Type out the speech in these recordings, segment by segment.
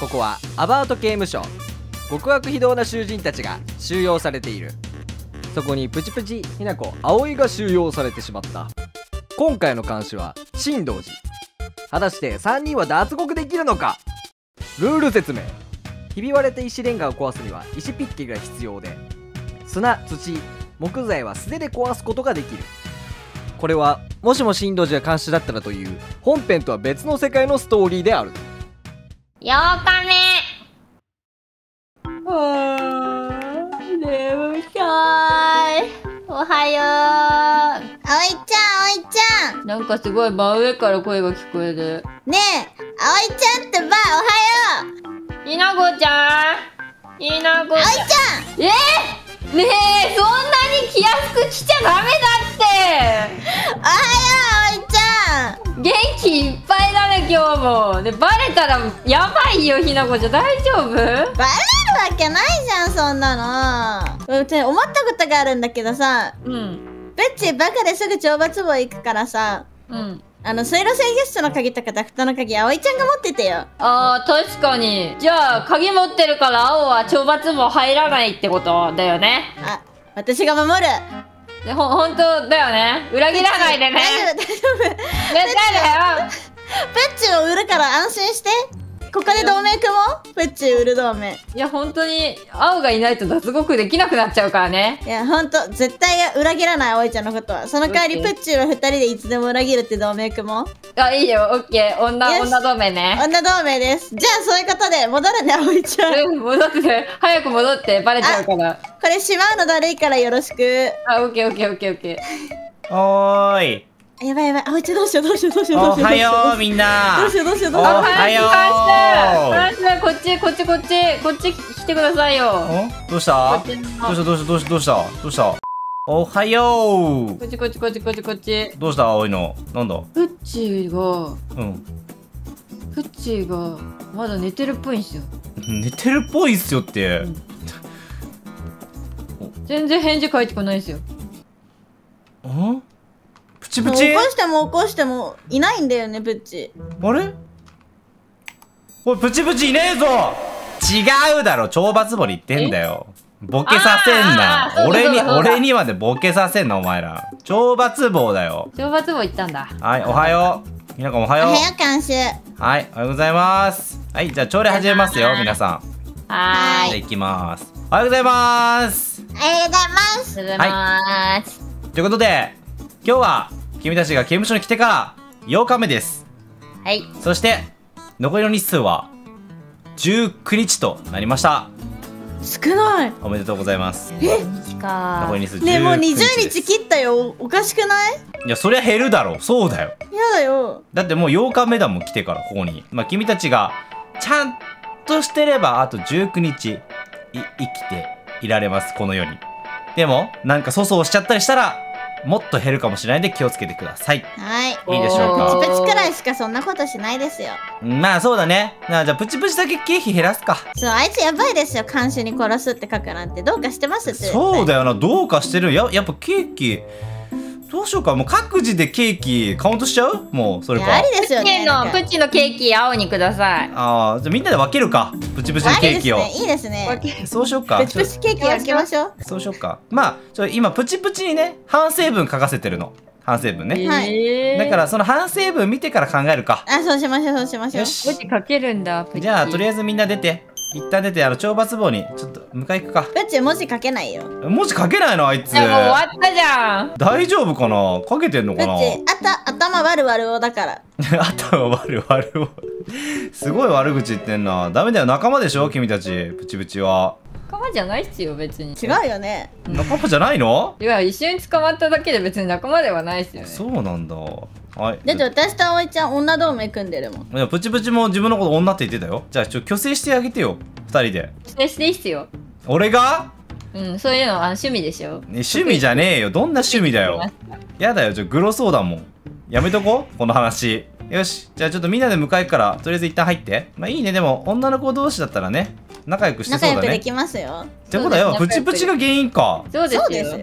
ここはアバウト刑務所。極悪非道な囚人たちが収容されている。そこにプチプチ、ひなこ、葵が収容されてしまった。今回の監視は新道寺。果たして3人は脱獄できるのか。ルール説明。ひび割れた石レンガを壊すには石ピッケが必要で、砂、土、木材は素手で壊すことができる。これはもしも新道寺が監視だったらという本編とは別の世界のストーリーである。 8日目。眠たい。おはよう。 葵ちゃん。 なんかすごい真上から声が聞こえる。 ねえ、葵ちゃんってば、おはよう。 ひなこちゃん。ひなこちゃん。 葵ちゃん。 ねえ、そんなに気安く来ちゃダメだって。 おはよう、葵ちゃん。 元気いっぱいだね、今日も。で、バレたらやばいよ、ひなこちゃん。大丈夫？ バレるわけないじゃん、そんなの。うち思ったことがあるんだけどさ、 うん。 ベッチバカですぐ懲罰房行くからさ、 うん。 水路制御室の鍵とかダクトの鍵、葵ちゃんが持っててよ。 あー、確かに。じゃあ、鍵持ってるから青は懲罰房入らないってことだよね。 あ、私が守る。 で、本当だよね。裏切らないでね。 大丈夫。 絶対だよ。 ペッチを売るから安心して。ここで同盟組もう。ペッチ売る同盟。 いや、本当に青がいないと脱獄できなくなっちゃうからね。 いや、ほんと絶対裏切らない、葵ちゃんのことは。その代わりペッチは2人でいつでも裏切るって同盟組もう。 あ、いいよ、オッケー。女同盟ね。 女同盟です。じゃあそういうことで戻るね、葵ちゃん。 うん、戻って。早く戻って、バレちゃうから。 これしまうのだるいからよろしく。 あ、オッケーオッケーオッケーオッケー。 おーい。 やばい、葵ちゃんどうしよう。 おはようみんな。 どうしよう。 おはよう。 フランス、こっち来てくださいよ。 どうしたおはよう。 こっち。 どうした青いの。なんだ。 フッチーがまだ寝てるっぽいんすよ。 寝てるっぽいっすよって。 全然返事返ってこないんすよ。 プチプチ。 起こしてもいないんだよね、プッチ。 あれ。おい、プチプチいねえぞ。違うだろ、懲罰房に行ってんだよ。ボケさせんな。俺にまでボケさせんな、お前ら。懲罰房だよ。 懲罰房行ったんだ。 はい、おはよう。ひなこもおはよう。 おはよう、監修。 はい、おはようございます。はい、じゃあ朝礼始めますよ、皆さん。 はじゃあ行きます。おはようございます。 おはようございます。 おはようございます。 ということで、今日は君たちが刑務所に来てから8日目です。 はい。 そして残りの日数は19日となりました。 少ない。 おめでとうございます。 日か。 残り日数19日ねえ、もう20 です。 日切ったよ。おかしくない？ いや、そりゃ減るだろ。そうだよ。 やだよ。 だってもう8日目だもん、来てからここに。まあ君たちがちゃんとしてればあと19日生きていられます、この世に。でもなんか粗相しちゃったりしたらもっと減るかもしれないんで気をつけてください。 はい。 いいでしょうか。 プチプチくらいしかそんなことしないですよ。 まあそうだね。じゃあプチプチだけ経費減らすか。 そう、あいつやばいですよ。監視に殺すって書くなんてどうかしてますって。 そうだよな、どうかしてる。やっぱケーキどうしようか。もう各自でケーキカウントしちゃう。もうそれか。 ありですよね。 プッチのケーキ青にください。 ああ、じゃあみんなで分けるか。プチプチのケーキを。 いいですね。 そうしようか。 プチプチケーキ焼きましょう。 そうしようか。まあ今プチプチにね反省文書かせてるの。反省文ね。 はだからその反省文見てから考えるか。 あ、そうしましょう。 よし。 プッチかけるんだ。 じゃあとりあえずみんな出て。一旦出て懲罰房にちょっと迎え行くか。 プッチ文字書けないよ。 文字書けないのあいつ。 いや、もう終わったじゃん。 大丈夫かな。書けてんのかな。 プッチ頭悪をだから。 頭悪をすごい悪口言ってんな。ダメだよ、仲間でしょ君たち。プチプチは仲間じゃないっすよ、別に。 違うよね。 仲間じゃないの。 いや、一緒に捕まっただけで別に仲間ではないっすよね。 そうなんだ。はい。 だって私と葵ちゃん女同盟組んでるもん。 いや、プチプチも自分のこと女って言ってたよ。じゃあ虚勢してあげてよ、2人で。 していいっすよ。 俺がうん、そういうの趣味でしょ。 趣味じゃねえよ。どんな趣味だよ。やだよ、グロそうだもん。やめとここの話。よし、じゃあちょっとみんなで迎え行くからとりあえず一旦入って。まあいいね。でも女の子同士だったらね仲良くしてそうだね。 仲良くできますよ。 ってことはよ、プチプチが原因か。 そうですよ。 そうですよ。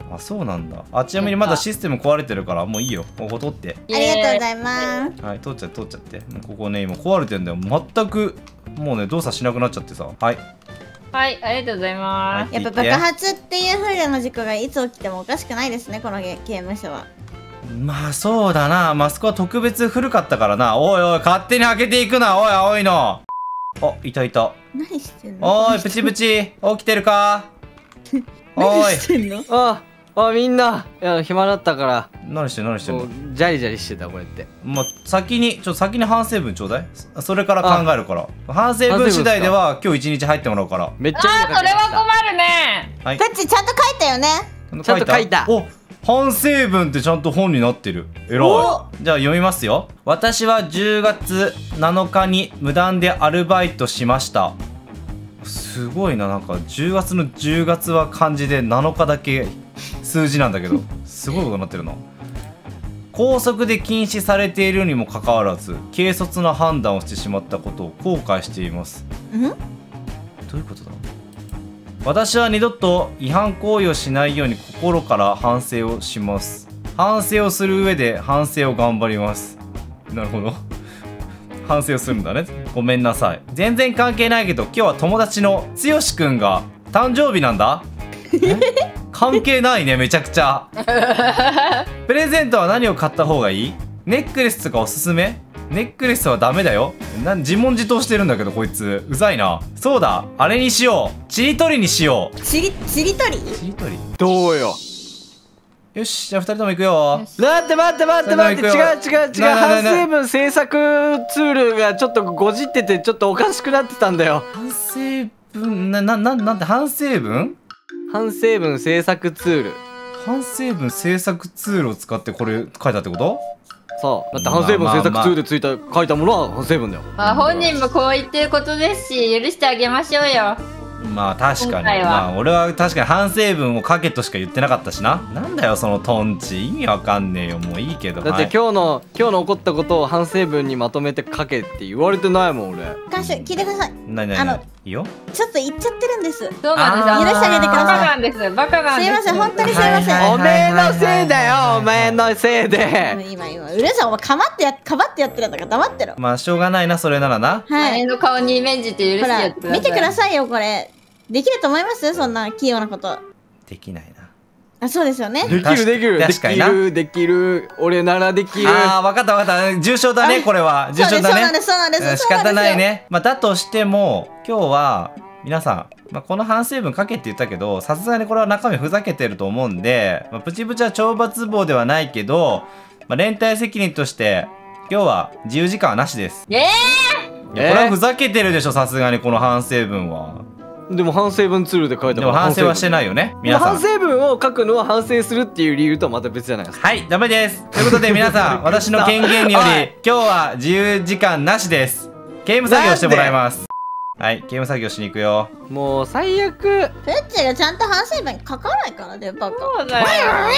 あ、そうなんだ。あ、ちなみにまだシステム壊れてるからもういいよ。ここ取って。 ありがとうございます。 はい、取っちゃって。ここね、今壊れてんだよ。全くもうね、動作しなくなっちゃってさ。はい。 はい、ありがとうございます。 やっぱ爆発っていう風な事故がいつ起きてもおかしくないですね、この刑務所は。 まあそうだな。マスコは特別古かったからな。おいおい、勝手に開けていくな。おい、青いの。あ、いた。 何してんの？ おい、プチプチ、起きてるか？お何い。 してんの？ みんな、いや、暇だったから何してんの？ ジャリジャリしてた、こうやって。 まあ、先に反省文ちょうだい。それから考えるから。反省文次第では今日一日入ってもらうから。 めっちゃいいの書いてました。 それは困るね。 はい。 タッチちゃんと書いたよね。 ちゃんと書いた。 お、反省文ってちゃんと本になってる。偉い。じゃあ読みますよ。私は10月7日に無断でアルバイトしました。すごいな。なんか10月の10月は漢字で7日だけ数字なんだけど、すごいことになってるな。校則で禁止されているにもかかわらず軽率な判断をしてしまったことを後悔しています。 ん？ どういうことだ。私は二度と違反行為をしないように心から反省をします。反省をする上で反省を頑張ります。なるほど。反省をするんだね。ごめんなさい。全然関係ないけど今日は友達のつよしくんが誕生日なんだ。関係ないね、めちゃくちゃ。プレゼントは何を買った方がいい？ネックレスとかおすすめ？ネックレスはダメだよ。自問自答してるんだけどこいつうざいな。そうだ、あれにしよう。ちりとりにしよう。 ちりとり？ ちりとり。 どうよ。 よし、じゃあ2人とも行くよ。 待って、違う。反省文制作ツールがちょっとごじっててちょっとおかしくなってたんだよ。 反省文なんて反省文？ 反省文制作ツール。 反省文制作ツールを使ってこれ書いたってこと？ そうだって反省文制作ツールで書いたものは反省文だよ。 まあ本人もこう言ってることですし、許してあげましょうよ。 まあ確かに。 今回はまあ俺は確かに反省文を書けとしか言ってなかったしな。なんだよそのトンチ、意味わかんねえよ。もういいけど。 だって今日の起こったことを反省文にまとめて書けって言われてないもん俺。 監修聞いてください。 何いいよ。 ちょっと言っちゃってるんです。 そうなんです。 許してあげてくだバカさい。 なんです。バカなんです。 すいません、本当にすいません。 おめえのせいだよ、お前のせいで。 今うるさい、お前かばってやってるんだから黙ってろ。 まあしょうがないな、それならな。 はい。 姉の顔にイメージって許してほらやってください。 見てくださいよ、これできると思います？そんな器用なこと。 できないな。 あ、そうですよね。 できる俺ならできる。 ああ、わかった重症だね。これは重症だね。 そうなんです。 仕方ないね。まあだとしても今日は皆さん、まあ、この反省文書けって言ったけど、さすがにこれは中身ふざけてると思うんで、まあ、プチプチは懲罰棒ではないけど、まあ、連帯責任として今日は自由時間はなしです。いやこれはふざけてるでしょ、さすがにこの反省文は。 でも反省文ツールで書いたでも反省はしてないよね、皆さん。 反省文を書くのは反省するっていう理由とはまた別じゃないですか。 はい、ダメです。ということで皆さん、私の権限により今日は自由時間なしです。刑務作業してもらいます。はい、刑務作業しに行くよ。 もう最悪。 ペッチがちゃんと反省文書かないからね、バカ。 そうだよ。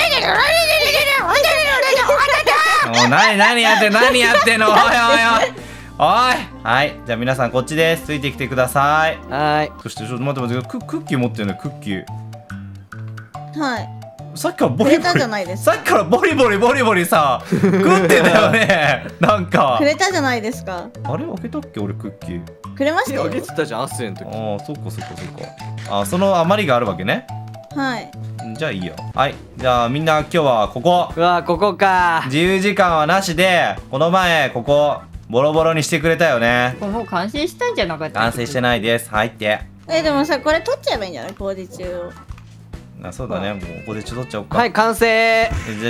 もう何やってんのおいおいおい。はい、じゃあ皆さんこっちです。ついてきてください。 はい。 そしてちょっと待ってクッキー持ってるね、クッキー。 はい。 さっきからボリボリ。 くれたじゃないですか。 さっきからボリボリさ、食ってたよね。なんか。 くれたじゃないですか。 あれ開けたっけ俺クッキー。 くれましたよ。 あげてたじゃん、アッセンの時。 ああ、そっか。あ、その余りがあるわけね。 はい。 じゃあいいよ。はい、じゃあみんな今日はここ。 うわ、ここか。 自由時間はなしで、この前ここボロボロにしてくれたよね。 もう完成したんじゃなかった？ 完成してないです。入って。 でもさ、これ取っちゃえばいいんじゃない？工事中を。 あ、そうだね。もうここでちょっと取っちゃおうか。 はい、完成。 違う。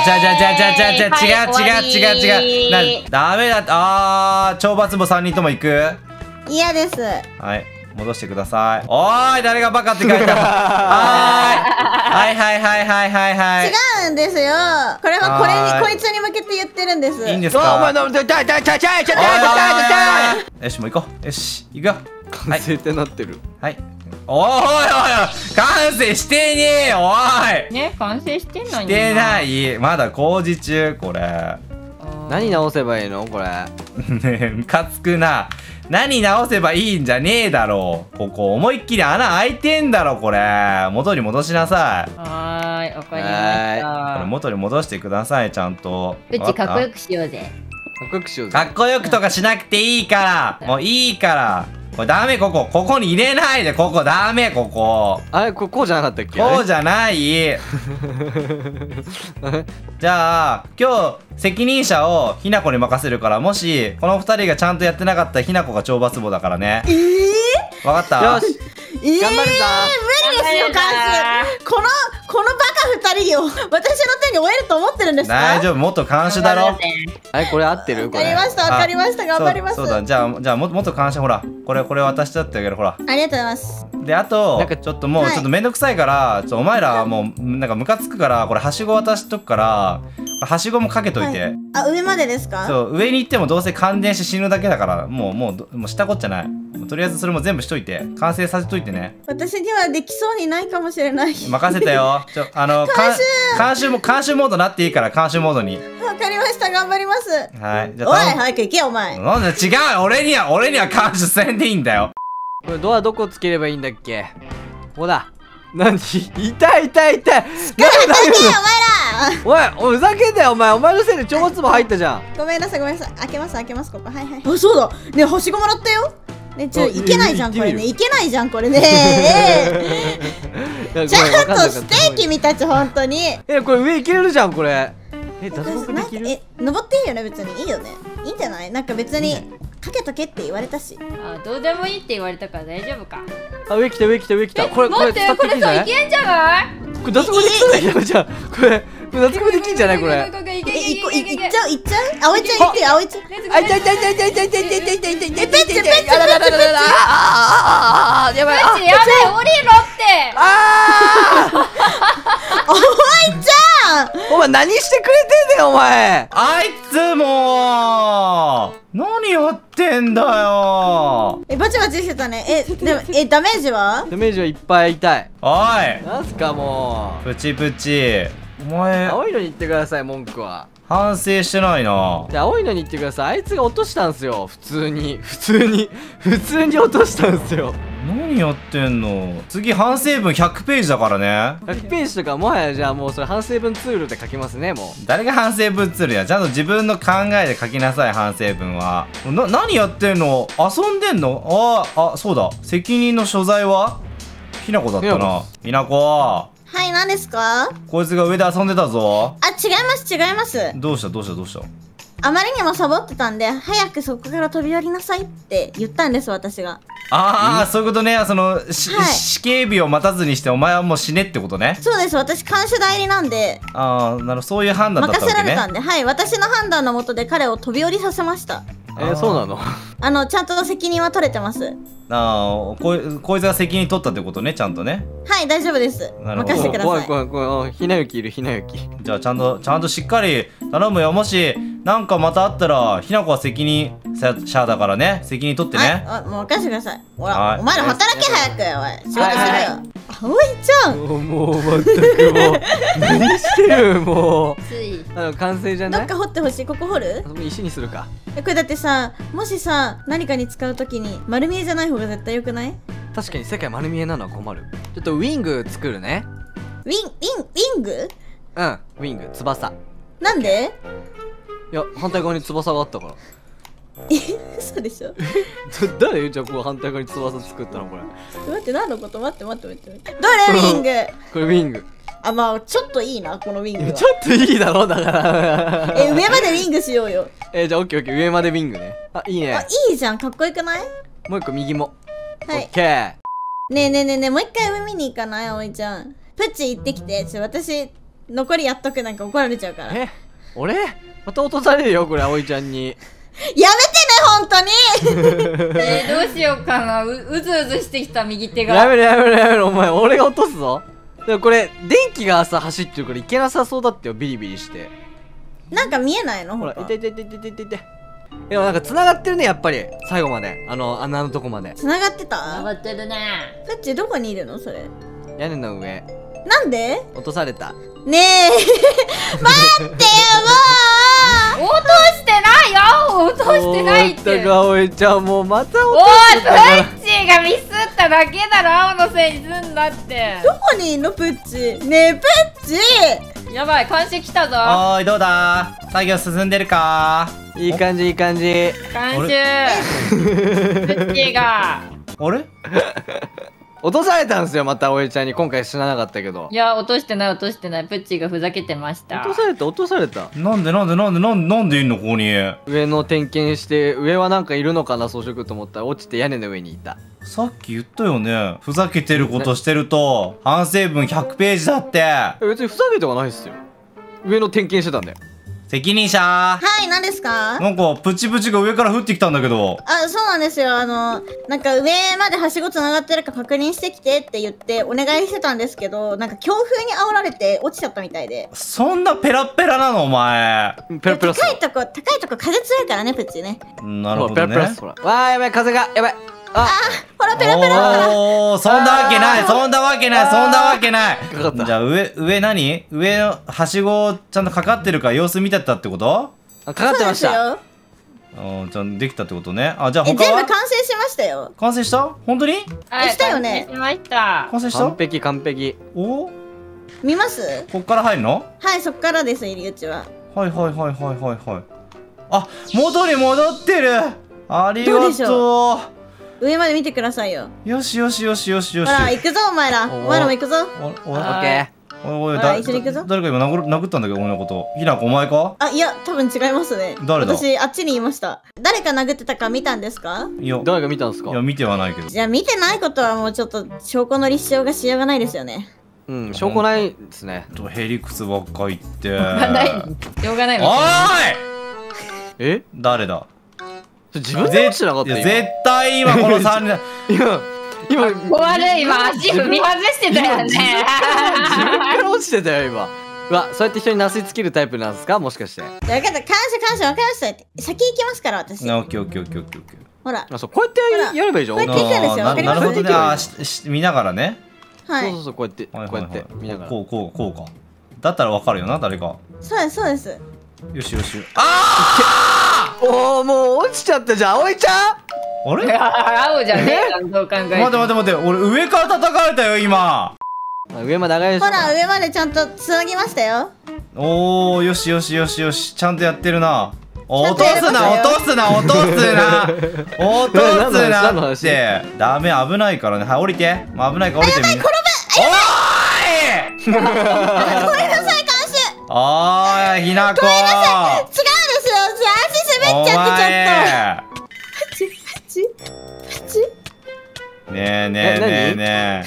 ダメだって。懲罰棒3人とも行く？ 嫌です。 はい、戻してください。おーい、誰がバカって書いたの？はい。 違うんですよ。これはこいつに向けて言ってるんです。 いいんですか？ お前のよし、もう行こう。よし、行くよ。 完成ってなってる。 はい。おい、完成してねえよ、おい。 ね、完成してんのに。 してない。まだ工事中、これ。 何直せばいいのこれ。 ねえ、ムカつくな。何直せばいいんじゃねえだろう。ここ思いっきり穴開いてんだろ、これ。元に戻しなさい。 はーい。 はいわかりまこれし元に戻してください、ちゃんと。 た。うちかっこよく。 くしようぜ。 かっこよくしようぜ。 かっこよくとかしなくていいから。もういいから。これダメ、ここに入れないで、ここダメ、ここ。 あれこうじゃなかったっけ？ こうじゃない。じゃあ今日責任者をひなこに任せるから、もしこの2人がちゃんとやってなかったらひなこが懲罰棒だからね。わかった？ よし頑張るぞ。 無理ですよ、関数。このバカ2人を私の手に負えると思ってるんですか？ 大丈夫、元監視だろ。 あれこれ合ってる？ わかりました、わかりました、頑張ります。 そうだ、じゃあ元監視、ほらこれ渡しちゃってあげる、ほら。 ありがとうございます。 であとなんかちょっともうはいちょっとめんどくさいから、お前らもうなんかムカつくから、これはしご渡しとくから、はしごもかけといて。 はい、あ、上までですか？ そう上に行ってもどうせ感電して死ぬだけだから、もうしたこっちゃない。もうとりあえずそれも全部しといて、完成させといてね。 私にはできそうにないかもしれない。 任せたよ。監修モードなっていいから、監修モードに。 わかりました、頑張ります。 はいじゃおい、 あ早く行けよ、お前。 なんで違うよ、俺には監修せんでいいんだよ。 これドアどこつければいいんだっけ？ここだ。何？痛い痛い痛い。 行けよ、お前ら。 おいふざけんなよお前のせいで懲罰棒入ったじゃん。 ごめんなさい、ごめんなさい。開けます、ここ。はいはい。あ、そうだ。ね、はしごもらったよ。ね、いけないじゃん、これね。いけないじゃん、これね。ちゃんとステーキ見たち、ほんとに。 これ上いけるじゃんこれ。脱獄できる？ 登っていいよね、別に。いいよね。いいんじゃない？なんか別にかけとけって言われたし。 あ、どうでもいいって言われたから大丈夫か。 あ、上来た。これ待って、これさいけんじゃない？ これ脱獄できそうだけどじゃん。これ脱獄できんじゃないこれ。 行っちゃう？葵ちゃん行ってよ、葵ちゃん。 あ、痛い。やばい。 うちやばい、降りろって。 葵ちゃん。 お前何してくれてんだよお前。 あいつも何やってんだよ。 バチバチしてたね。でもダメージは？ ダメージはいっぱい痛い。 おいなんすかもプチプチ、お前う。青いのに言ってください文句は。 反省してないな。 じゃあ青いのに言ってください。あいつが落としたんすよ。普通に落としたんすよ。 何やってんの。次反省文100ページだからね。 100ページとかもはやじゃあもうそれ反省文ツールで書きますねもう。 誰が反省文ツールや。ちゃんと自分の考えで書きなさい、反省文は。何やってんの。遊んでんの。そうだ、責任の所在はひなこだったな。ひなこ、 はい、何ですか？ こいつが上で遊んでたぞ。 あ、違います。 どうしたあまりにもサボってたんで、早くそこから飛び降りなさいって言ったんです、私が。 そういうことね。死刑日を待たずにしてお前はもう死ねってことね。 そうです、私監視代理なんで。 そういう判断だったわけね。 任せられたんで、はい、私の判断のもとで彼を飛び降りさせました。 そうなの？ ちゃんと責任は取れてます。 こいつが責任取ったってことね、ちゃんとね。 はい、大丈夫です。 なるほど。 任せてください。 怖い。ひなゆきいる、ひなゆき。 じゃあちゃんとしっかり頼むよ。もしなんかまたあったらひなこは責任者だからね、責任取ってね。 はい、もう任せてください。ほら、 はいお前ら働け早く。おい、仕事しろよ。葵ちゃん。 もう全くもう何してるもう。 つい完成じゃない？ どっか掘ってほしい。ここ掘る？ 石にするか。 これだってさ、もしさ、何かに使うときに丸見えじゃない方が絶対良くない？ 確かに世界丸見えなのは困る。ちょっとウィング作るね。 ウィング？ うん、ウィング、翼。 なんで？ いや、反対側に翼があったから。 嘘でしょ？ 誰じゃあこう反対側に翼作ったのこれ。 待って、何のこと？待って。どれウィング？ これウィング。 まあちょっといいな、このウィングは。 ちょっといいだろだから。 上までウィングしようよ。 じゃあオッケー上までウィングね。いいね。 いいじゃん、かっこよくない？ もう一個右も。 はい。 オッケー。 ねえ、もう一回上見に行かない？葵ちゃん。プチ行ってきて。私、残りやっとく。なんか怒られちゃうから。 俺また落とされるよ、これ、葵ちゃんに。 やめてね、ほんとに。 どうしようかな。うずうずしてきた右手が。 やめろ、お前、俺が落とすぞ。でもこれ、電気がさ、走ってるからいけなさそうだってよ、ビリビリして。 なんか見えないの？ ほら、痛い。でもなんか繋がってるね、やっぱり。最後まで。穴のとこまで。 繋がってた？ 上がってるね。 プチどこにいるのそれ？ 屋根の上。 なんで？ 落とされた。 ねえ待ってよ、も落としてないよ。落としてないって。 おい、葵ちゃんもうまた落おい、 としてたから。 プッチーがミスっただけだろ、青のせいにすんだって。 どこにいんのプッチ。ねえプッチ。 やばい、監視来たぞ。 おーい、どうだ、作業進んでるか。 いい感じいい感じ。 監視プッチーが。 あれ落とされたんですよ、また葵ちゃんに。今回死ななかったけど。 いや、落としてない落としてない。プッチーがふざけてました。 落とされた落とされた。 なんでいんのここに。 上の点検して、上はなんかいるのかな装飾と思ったら落ちて屋根の上にいた。 さっき言ったよね、ふざけてることしてると反省文100ページだって。 別にふざけてはないっすよ。上の点検してたんだよ。 責任者。 はい何ですか。 なんかプチプチが上から降ってきたんだけど。 あ、そうなんですよ。なんか上まではしごつながってるか確認してきてって言ってお願いしてたんですけど、なんか強風に煽られて落ちちゃったみたいで。 そんなペラッペラなのお前。 ペラペラっす。 高いとこ風強いからねプッチね。 なるほどね。 ペラペラっす。ほら。わーやばい、風がやばい。あ、 ほらペラペラだから。 おー、そんなわけないそんなわけないそんなわけない。 かかった。 じゃあ上何、上のはしごちゃんとかかってるから様子見てたってこと？ かかってました。 そうちゃんとできたってことね。あ、じゃあですよ。全他は部完成しましたよ。 完成した？本当にはい、 したよね監視しました。 完成した？ 完璧完璧。 お、 見ます？ こっから入るの？ はいそっからです入り口は。 はいはいはいはいはいはい。あ、元に戻ってる。ありがどうでしと上まで見てくださいよ。 う。よしよしよしよしよし。 ほら行くぞお前ら。お前らも行くぞ。 おオッケおい、 ほら一緒に行くぞ誰か今殴ったんだけど俺のこと。ひなこお前か？ あ、いや多分違いますね。 誰だ？ 私あっちにいました。誰か殴ってたか見たんですか？ いやー。誰が見たんですか？ いや見てはないけど。 じゃあ見てないことはもうちょっと証拠の立証がしようがないですよね。 うん、証拠ないですね。 ヘリクスばっか言って。 ないしょうがないおの。 え？ 誰だ？ 自分で落ちてなかった今。 いや絶対今この3人今悪い、今足踏み外してたよね。 自分から落ちてたよ今。うわ、そうやって人になすりつけるタイプなんですか、もしかして。 じゃあ分かった。感謝分かりました。先行きますから私。 オッケーオッケーオッケーオッケーオッケー。 ほら。 あ、そう、こうやってやればいいじゃん。 こうやって行くんですよ。わかります？ なるほどね。あー、見ながらね。 はい。 そう、こうやってこうやって見ながら。 こうか。だったらわかるよな誰か。 そうですそうです。 よしよし。あおお、もう落ちちゃったじゃん、葵ちゃん。 あれ？ 青じゃねえよ、どう考えても。 待って俺上から叩かれたよ今。 上まで上がりまほした。 ら上までちゃんとつなぎましたよ。 おお、よしよしよしよし、ちゃんとやってるな。落とちゃんとやりすなましたよ落とすな落とすな落とす何のな話ってダメ、危ないからね。はい降りて、まあ、危ないから降りてみんな。おーいごめんなさい監視。 おーいひなこ違うんですよ。足滑っちゃってちょっと。プチプチねえねえ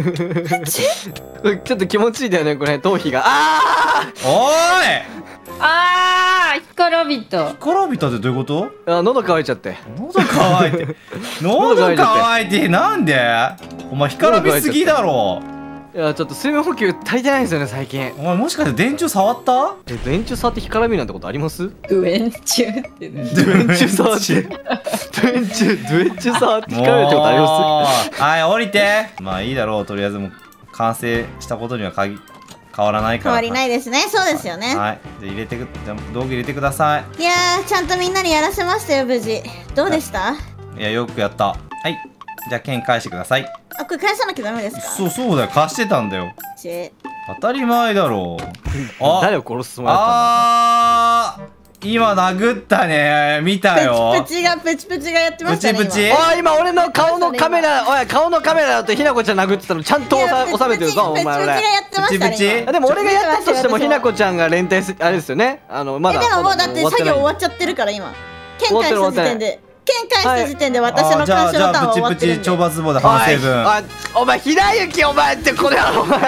ちょっと気持ちいいだよね、これ頭皮が。あおーい干からびた。 カラビタってどういうこと？ あ、喉乾いちゃって。 喉乾いて喉乾いてなんで？お前干からびすぎだろ。 いや、ちょっと水分補給足りてないんですよね最近。 お前もしかして電柱触った？ 電柱触って干からびるなんてことあります？ ウエンチュってね。 電柱触って電柱触って干からびるってことあります？ はい降りて。まあいいだろう、とりあえずもう完成したことには変わらないから。 変わりないですね。そうですよね。 はいじゃあじゃあ道具入れてくださいやーちゃんとみんなにやらせましたよ無事。どうでした？ い。いやよくやった。はいじゃあ剣返してください。 あ、これ返さなきゃダメですか？ そうだよ、貸してたんだよ。当たり前だろう。 誰を殺すつもりだったんだ？ 今殴ったね、見たよ。 プチプチがやってましたね。 プチプチ今おい、今俺の顔のカメラ、おい、顔のカメラだとひなこちゃん殴ってたのちゃんと収めてるぞ、お前俺。 プチプチがやってましたね。 プチプチ今でも俺がやったとしてもひなこちゃんが連帯す、あれですよね。まだ。 でももうだって作業終わっちゃってるから今。剣返した時点で。剣返した時点で私の監視ボタンは終わってるんで。 じゃあプチプチ懲罰棒で反省文。 お前ひなゆきお前ってこれはお前。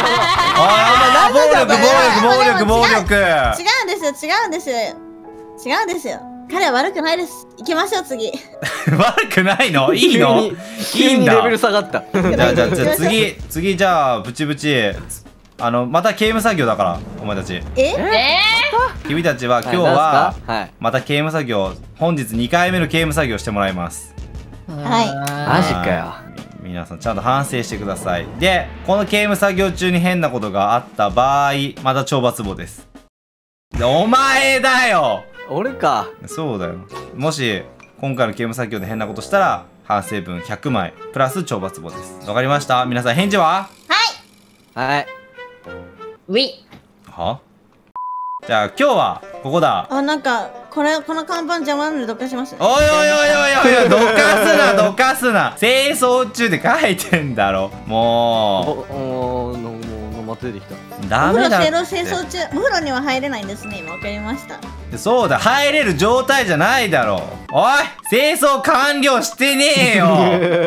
暴力。 違うんですよ。彼は悪くないです。行きましょう次。 悪くないの？いいの？いいんだ。 レベル下がった。 じゃあ次じゃあプチプチ。また刑務作業だからお前たち。君たちは今日はまた刑務作業、本日2回目の刑務作業してもらいます。 はマジかよ。 皆さんちゃんと反省してください。でこの刑務作業中に変なことがあった場合また懲罰棒です。でお前だよ。 俺か。 そうだよ。もし今回の刑務作業で変なことしたら反省文100枚プラス懲罰棒です。わかりました？皆さん返事は？ はいウィは？じゃあ今日はここだ。 あ、なんかこの看板邪魔なんでどかします。 おいおいおいおいおい、どかすなどかすな。清掃中で書いてんだろ。もまた出てきた。 うダメだって。 清掃中、お風呂には入れないんですね。今わかりました。 そうだ、入れる状態じゃないだろ。おい、清掃完了してねえよ。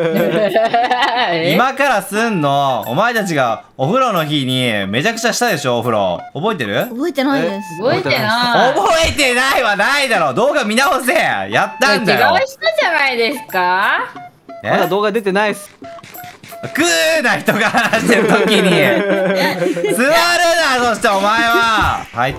今からすんの。お前たちがお風呂の日にめちゃくちゃしたでしょ、お風呂。覚えてる？ 覚えてないです。 覚えてない。 覚えてないはないだろ。動画見直せ。やったんだよ。 違う人じゃないですか？ まだ動画出てないっす。 食うな、人が話してる時に。座るな、そしてお前は。入って、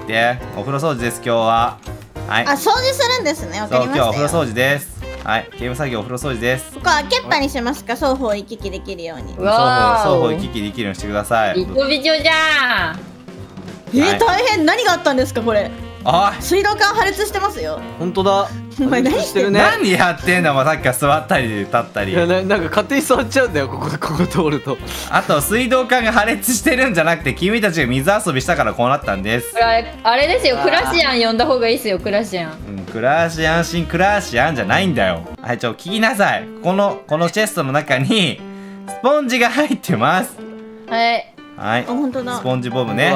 お風呂掃除です、今日は。はい。 あ、掃除するんですね。わかそう、 りましたよ。 今日はお風呂掃除です。はい、ゲーム作業お風呂掃除です。 ここ開けっぱにしますか？双方行き来できるように。 うわ双方ー行き来できるようにしてください。 ビットビチョじゃん。 はい大変。何があったんですかこれ。 おい、 水道管破裂してますよ。 本当だ。 お前何してるね。 何やってんだ、お前さっきから座ったり立ったり。 いやなんか勝手に座っちゃうんだよ、ここ通ると。 あと水道管が破裂してるんじゃなくて、君たちが水遊びしたからこうなったんです。 あれですよ、クラシアン呼んだ方がいいですよ、クラシアン。 うん、クラシアンシンクラシアンじゃないんだよ。はい、聞きなさい。このチェストの中にスポンジが入ってます。 はいはい、 あ、本当だス。ポンジボブね。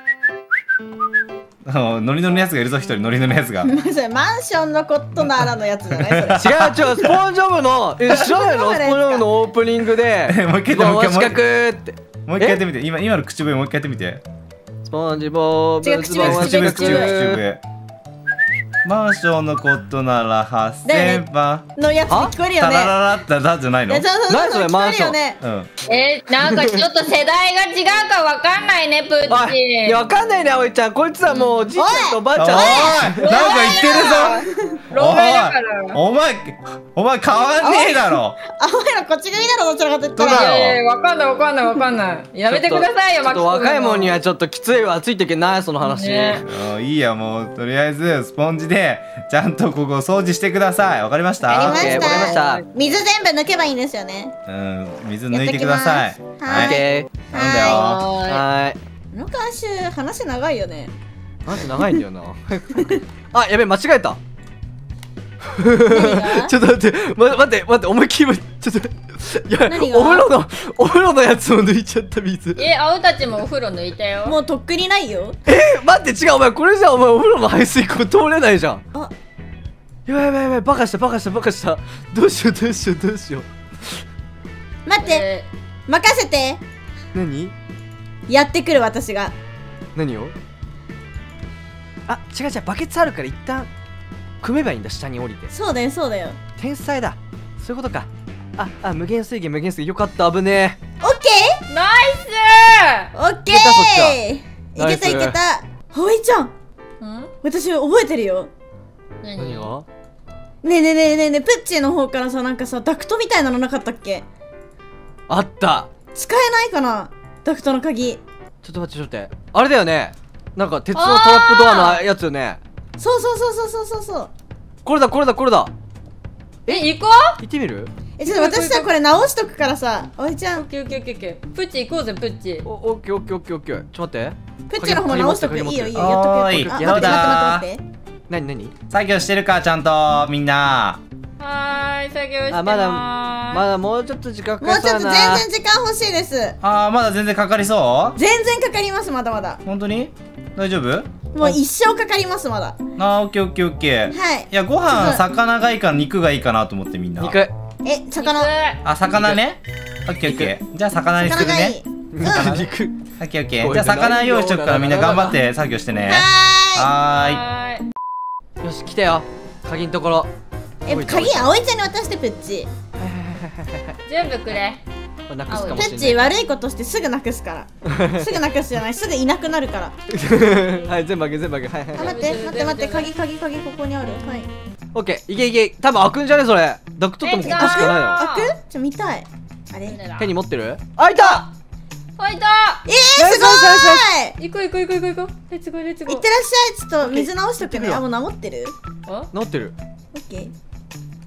ノリノリのやつがいるぞ、一人ノリノリのやつが。 それマンションのコットナーラのやつじゃないそれ。 違うスポンジョブの知らないの？スポンジョブのオープニングでもう一回やって、 四角ってもう一回やってみて。今の口笛もう一回やってみて。 スポンジボブ違う口笛口笛口笛。マンションのコットなら8000番のやつ聞こえるよタね。 ラララッタだじゃないの？ そう何それ聞こえるよね。 うん。 なんかちょっと世代が違うかわかんないね、プッおい、いやわかんないね、葵ちゃん。こいつはもうじいちゃんとおばあちゃん。 おい、なんか言ってるぞ。 老害だから。 お前変わんねえだろ。 あ、お前らこっち組だろ、どちらかと言ったそうだら。 よわかんないやめてくださいよ、 ちょっと若いもんにはちょっときついわ、ついていけないその話。 ねいいや、もうとりあえずスポンジでちゃんとここ掃除してください。わかりました？ ありましオッケーわかりましたた。水全部抜けばいいんですよね。 うん、水抜いてください。 やってきますはい。 オッケなんだよ。 ー。はこの監修話長いよね。 い。話長いんだよな。あ、やべえ、間違えた。 何がちょっと待って、待って、思いっきり、ちょっと。いや、 何がお風呂のやつも抜いちゃった水。 青たちもお風呂抜いたよ。 もうとっくにないよ。 待って違う、お前これじゃお前お風呂の排水口通れないじゃん。 あ、 やばい、バカした。どうしよう。 待って、任せて。 何やってくる私が。 何を？あ、違う、バケツあるから一旦組めばいいんだ、下に降りて。 そうだよ、そうだよ。 天才だ。そういうことか。無限水源よかった、危ねオッケナイーオッケいけたそっちはーいナイスけた。葵ちゃん、 スん私覚えてるよ。 何何が？ ねえ、プッチーの方からさ、なんかさ、ダクトみたいなのなかったっけ？ あった。 使えないかな、ダクトの鍵。 ちょっと待って。あれだよね。なんか鉄のトラップドアのやつよね。 そう。 これだ。 行こ行ってみる？ ちょっと私さ、これ直しとくからさ、葵ちゃん、 うオッケー。プッチ行こうぜ、プッチ。 オッケー。ちょっと待って。 プッチーの方も直しとく。いいよ、やっとく。 おーいあ、 やだ待って。 何？ 作業してるか、ちゃんとみんな。 はーい、作業してまだまもうちょっと時間かもうちょっとかりそうだな。 全然時間欲しいです。 まだ全然かかりそ全然かかります、まだまだ。 う？本当に？大丈夫？ もう一生かかります、まだ。 オッケー。 はい。 いや、ご飯魚がいいか肉がいいかなと思ってみんな。 肉。 魚。 魚ね。オッケー。じゃあ魚にする魚がいい。 ね。 うん。 肉。 オッケー。じゃあ魚用意しとくからみんな頑張って作業してね。ははよし、来たよ。鍵のところ。 鍵、葵ちゃんに渡して、プッチ。 ーい。全部くれ。 なくすかもプッしれない。 チ悪いことしてすぐなくすからすぐなくすじゃない、すぐいなくなるからはい、全部あげ。はい。 待って鍵ここにある。はい。 オッケー、いけ。多分開くんじゃねそれ。ダクトってもここしかないよ。 開く？見たい。あれ手に持ってる？開いた！ 開いた。 すごい。 行こう。レッツゴー。 いってらっしゃい。ちょっと水直しとくね。もう治ってる？ 治ってる。 オッケー。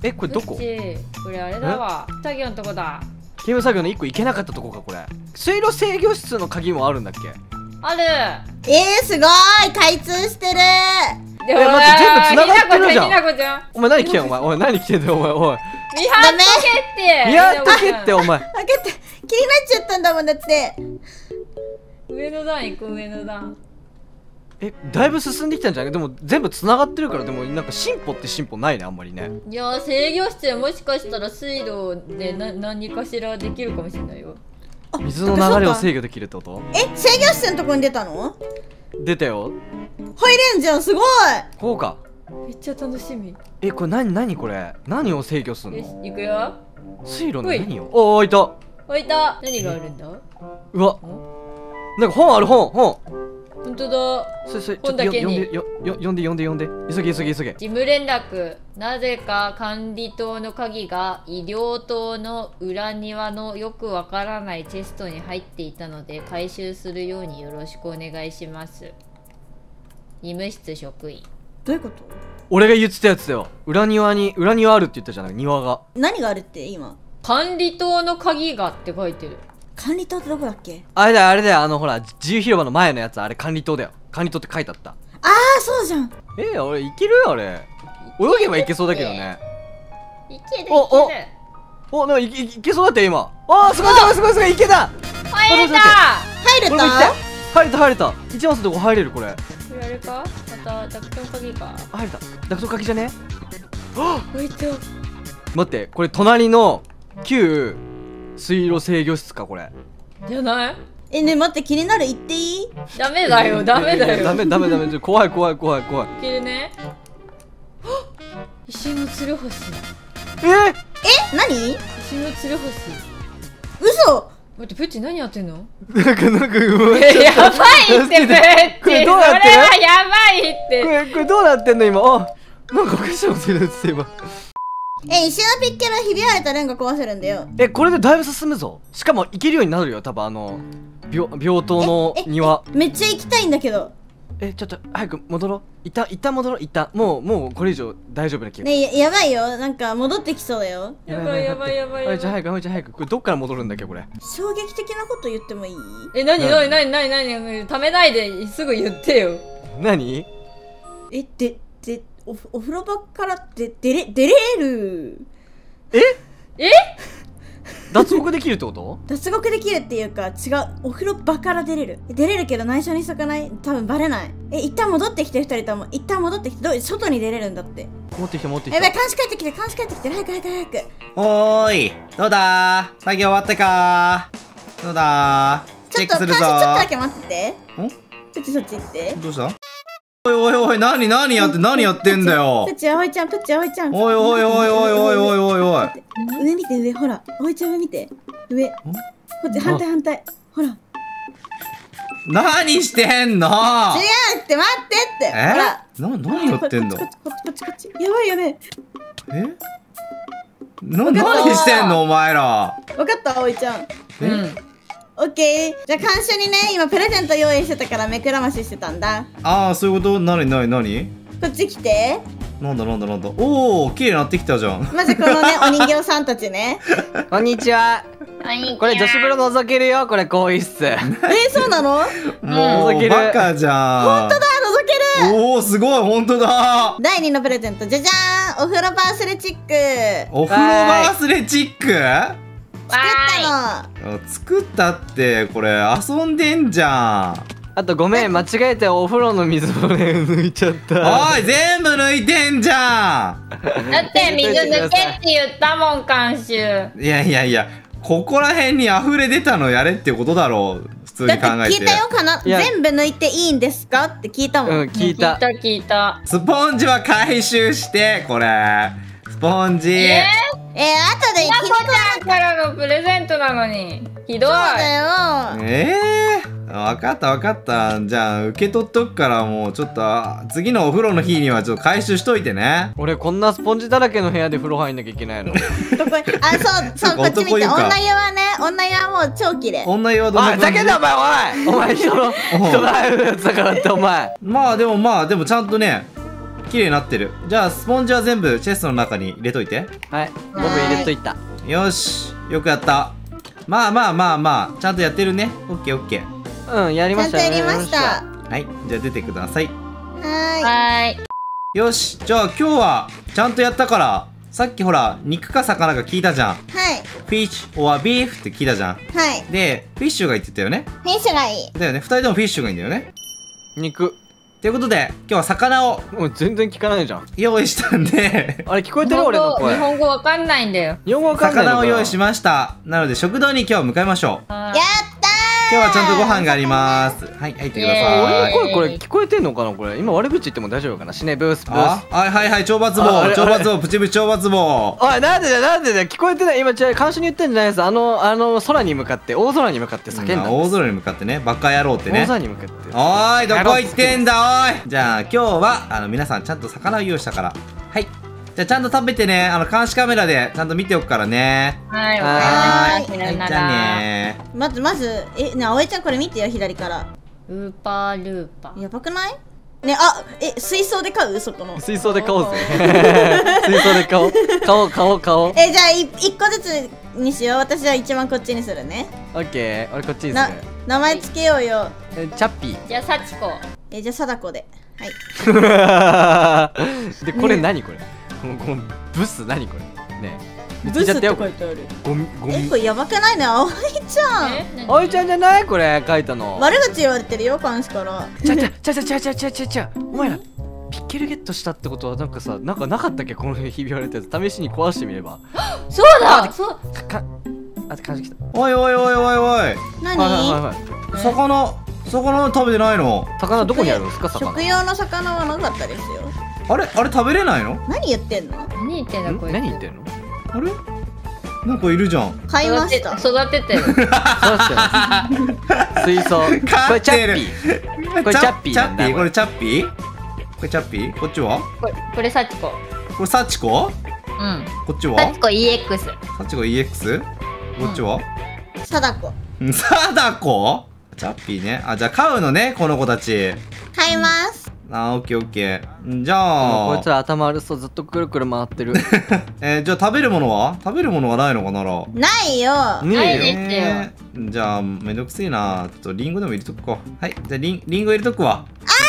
え、これどこ？ これあれだわ。作業のとこだ。 ゲーム作業の1個行けなかったとこか、これ。水路制御室の鍵もあるんだっけ？ ある。 すごい開通してる。 で待って全部繋がってるじゃんひなこちゃん。 お前何来てんお前。おい、何来てんだよ、お前。おい。 見張っとけって。 見張っとけって、お前。 開けて気になっちゃったんだもんだって。 上の段行く、上の段。 え、だいぶ進んできたんじゃない？でも全部繋がってるから、でもなんか進歩って進歩ないね、あんまりね。 いや制御室でもしかしたら水路で何かしらできるかもしれないよ。 水の流れを制御できるってこと？ 制御室のとこに出たの？ 出たよ。 入れんじゃん、すごい。 こうか。 めっちゃ楽しみ。 え、これ何これ？何を制御すんよしの？ 行くよ。 水路の何を？おー、いた。 置いた。何があるんだ？ うわ、なんか本ある、本。 本当だ。 ちょっと本だけに呼んで急げ。 事務連絡。なぜか管理棟の鍵が医療棟の裏庭のよくわからないチェストに入っていたので回収するようによろしくお願いします。医務室職員。 どういうこと？ 俺が言ってたやつだよ。裏庭あるって言ったじゃない、庭が。 何があるって今？ 管理棟の鍵がって書いてる。 管理棟ってどこだっけ？ あれだよ、ほら、自由広場の前のやつ、あれ管理棟だよ。管理棟って書いてあった。 ああ、そうじゃん。 俺いける？あれ泳げばいけそうだけどね。 いけるいける。 お、なんかいけそうだったよ、今。すごい、いけた。 入れた。 入れた？ 入れた。一番のとこ入れる、これ。 これあれか？またダクトの鍵か。 入れた。ダクト鍵じゃね？ 置いた。 待って、これ隣の旧水路制御室か、これ。 じゃない？ ね、待って、気になる。言っていい？ ダメだよ、ダメだよ。 ダメ。怖い。 いけるね。石のつる星。 何？ 石のつる星。 嘘。 待って、プッチ何やってんの？ なんかやばいって、プッチ。 これどうなってる？ それはやばいって。 これどうなってんの今？なんかおかしいことするって今。 石のピッケルひび割れたレンガ壊せるんだよ。 これでだいぶ進むぞ。しかも行けるようになるよ、多分病棟の庭。 めっちゃ行きたいんだけど。 ちょっと早く戻ろう。一旦戻ろう。もうこれ以上大丈夫な気が。 ね、やばいよ。なんか戻ってきそうだよ。 やばい。 じゃあ早く。これどっから戻るんだっけ、これ。 衝撃的なこと言ってもいい？ 何ためないですぐ言ってよ。 何？ お風呂場から出れる？ 脱獄できるってこと？ 脱獄できるっていうか、違う。お風呂場から出れるけど内緒にしとかない？多分バレない。一旦戻ってきて、2人とも一旦戻ってきて、外に出れるんだって。 持ってきて。 やばい、監視帰ってきて、早く。 おーい、どうだー？作業終わったかー？どうだー？チェックするぞー。 ちょっとだけ待ってて。そっち行って。 どうした？おい、何やってんだよ。 プッチ、葵ちゃん。 おい。 上見て、上、ほら。葵ちゃん上見て。上。こっち、反対。ほら。 何してんの？ 違うって、待ってって。ほら。 何やってんの？ こっち。やばいよね。 何してんのお前ら。 わかった、葵ちゃん。オッケー。じゃあ監修にね、今プレゼント用意してたから目くらまししてたんだ。 そういうこと？何？ こっち来て。 なんだ。おー、綺麗になってきたじゃん。 まずこのね、お人形さんたちね。 こんにちは。これ女子風呂覗けるよ、これ更衣室。 そうなの？ もうバカじゃん。 本当だ、覗ける。 おー、すごい、本当だ。 第2のプレゼント、じゃじゃーん。お風呂場アスレチック。 お風呂場アスレチック？作ったってこれ遊んでんじゃん。 あとごめん、間違えてお風呂の水をね抜いちゃった。 おい、全部抜いてんじゃん。 だって水抜けって言ったもん、監修。 いや、ここら辺に溢れ出たのやれってことだろう。普通に考えて。 だって聞いたよ、全部抜いていいんですかって聞いたもん。 聞いた。 スポンジは回収して、これスポンジ。 後でひなこちゃんからのプレゼントなのにひどい。そうだよ。 わかったじゃあ受け取っとくから、もうちょっと次のお風呂の日にはちょっと回収しといてね。 俺こんなスポンジだらけの部屋で風呂入んなきゃいけないの？ そうこっち見て。女湯はもう超綺麗。 女湯はどんな感じ？ だけどお前人の入るやつだからってお前。 まあでもちゃんとね綺麗になってる。じゃあスポンジは全部チェストの中に入れといて。 はいボブ入れといた。 よし、よくやった。まあちゃんとやってるね。オッケーオッケー。 うんやりましたちゃんとやりました。ははい、じゃあ出てください。 ーい。 はーい。 よし、じゃあ今日はちゃんとやったから、さっきほら肉か魚か聞いたじゃん。 はい。 フィッシュ or ビーフって聞いたじゃん。 はい。 でフィッシュが言ってたよね。 フィッシュがいい。 だよね、2人ともフィッシュがいいんだよね。 肉。 ということで今日は魚をもう全然聞かないじゃん。 用意したんであれ聞こえてる俺の声。 日本語わかんないんだよ。 日本語わかんないのかな。 魚を用意しました。なので食堂に今日向かいましょう。 はやったー。 今日はちゃんとご飯があります。はい入ってください。 俺の声これ聞こえてんのかなこれ。今悪口言っても大丈夫かな。死ねブースブーあス。 はい懲罰棒あれ懲罰棒プチプチ懲罰棒。 おいなんでだ聞こえてない。今違う監視に言ってんじゃないです。空に向かって大空に向かって叫んだんです。 大空に向かってね、バカ野郎ってね。 大空に向かって。 おーいどこ行ってんだおい。じゃあ今日は皆さんちゃんと魚を用意したから、はいじゃあちゃんと食べてね。監視カメラでちゃんと見ておくからね。 はい、わはかりました。 はいじゃあさよなら。 ねまずね葵ちゃんこれ見てよ左から。 ウーパールーパー。 やばくない？ね水槽で飼うそこの。 水槽で買おうぜ。水槽で買おう。買おう。 じゃあ一個ずつにしよう。私は一番こっちにするね。 オッケー俺こっちにする。 名前つけようよ。 チャッピー。 じゃあ、サチコ。 じゃあ貞子で。はい。 でこれ何これ。このブス何これ。ねえ。 ブスって書これいてある。 ゴミ。 これやばくないね葵ちゃん。 あおいちゃんじゃないこれ書いたの。 悪口言われてるよ監視から。 ちゃお前らピッケルゲットしたってことはなんかさなんかなかったっけこの日言われたやつ。試しに壊してみれば。 そうだそう。 あ感じきた。 おい。 何？ はい魚食べてないの？ 魚どこにあるんですか魚。 食用の魚はなかったですよ。 あれ食べれないの？ 何言ってんの？ 何言ってんだこれ。 何言ってんの。 あれなんかいるじゃん。 買いました。 育ててる。 そうしてます水槽。これチャッピー。これチャッピーなんだ。 これチャッピー？これチャッピー？こっちは？ これサチコ。 これサチコ？ うん。 こっちは？ サチコ EX。 サチコ EX？ こっちは？ 貞子。 貞子？チャッピーね。じゃあ買うのねこの子たち。 買います。 オッケー。じゃあこいつら頭悪そうずっとくるくる回ってる。 じゃあ食べるものはないのかなら。 ないよ。 ねねえよ。 じゃあめんどくせえな。ちょっとリンゴでも入れとくか。はい。じゃあリンゴ入れとくわ。